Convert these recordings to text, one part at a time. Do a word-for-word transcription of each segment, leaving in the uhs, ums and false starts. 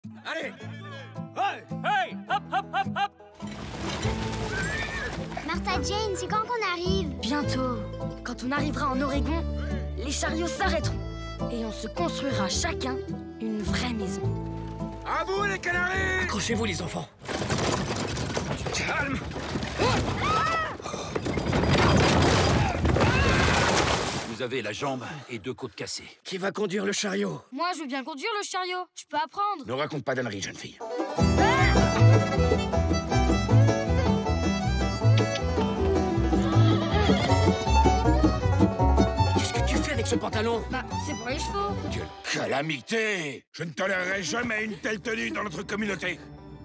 Allez! Hey! Hey! Hop, hop, hop, hop! Martha Jane, c'est quand qu'on arrive? Bientôt. Quand on arrivera en Oregon, les chariots s'arrêteront. Et on se construira chacun une vraie maison. À vous, les canaris! Accrochez-vous, les enfants. Calme! Vous avez la jambe et deux côtes cassées. Qui va conduire le chariot? Moi, je veux bien conduire le chariot. Je peux apprendre. Ne raconte pas d'âneries, jeune fille. Qu'est-ce que tu fais avec ce pantalon? Bah, c'est pour les chevaux. Quelle calamité! Je ne tolérerai jamais une telle tenue dans notre communauté.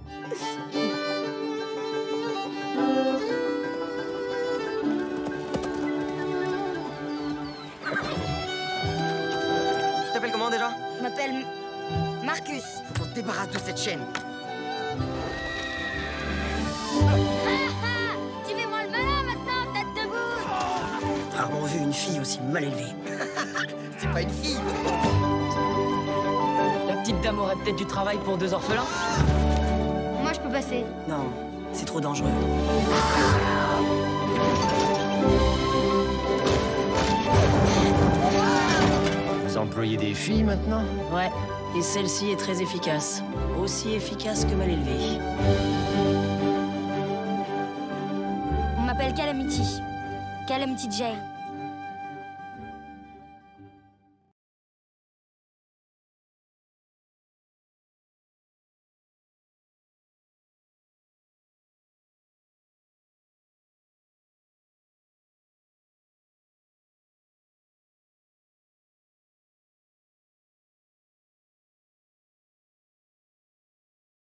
Tu t'appelles comment déjà? Je m'appelle M- Marcus. Faut qu'on se débarrasse de cette chaîne. Tu fais moi le malin maintenant, tête de boule! Rarement vu une fille aussi mal élevée. C'est pas une fille. La petite dame aurait peut-être du travail pour deux orphelins. Moi, je peux passer. Non, c'est trop dangereux. Vous employez des filles maintenant? Ouais, et celle-ci est très efficace. Aussi efficace que mal élevée. On m'appelle Calamity. Calamity Jane.